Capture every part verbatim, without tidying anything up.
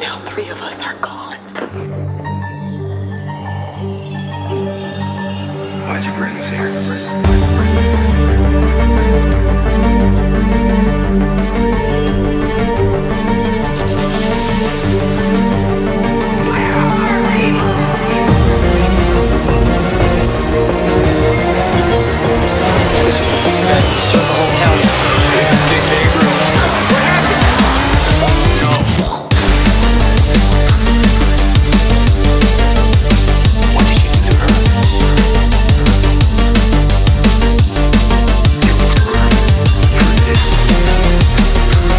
now three of us are gone. Why'd you bring us here? This is the fucking guy who served the whole county. Dick Gabriel. What happened? No. What did you do to her? You went to her for this.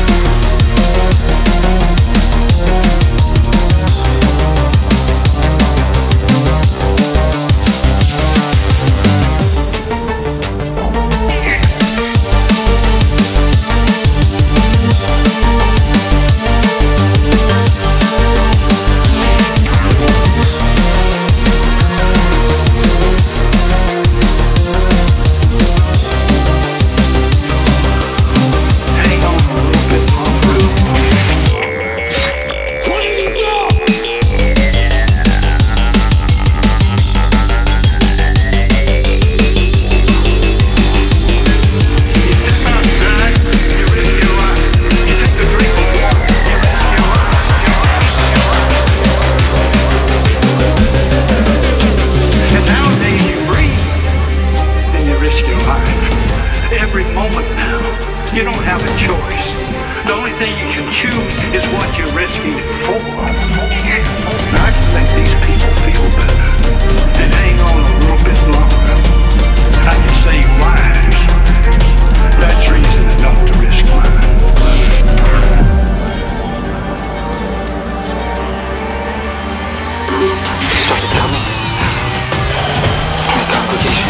Every moment now, you don't have a choice. The only thing you can choose is what you're risking it for. I can make these people feel better and hang on a little bit longer. I can save lives. That's reason enough to risk mine. They started coming. In the congregation.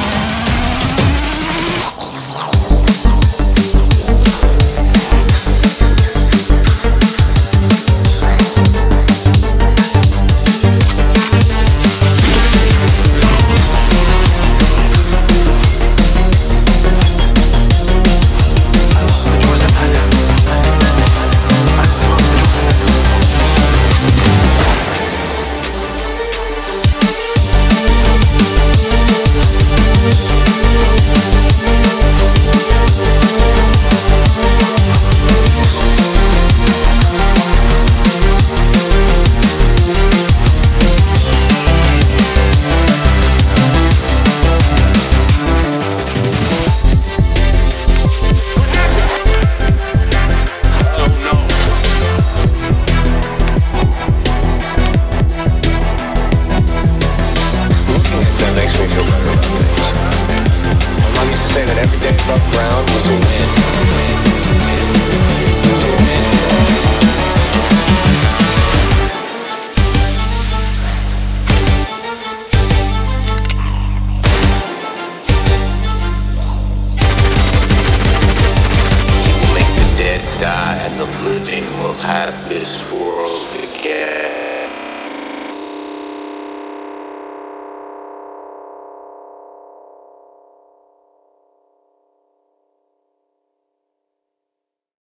Makes me feel better about things. My mom used to say that every day above ground was a win. Was a win. Make the dead die and the living will have this for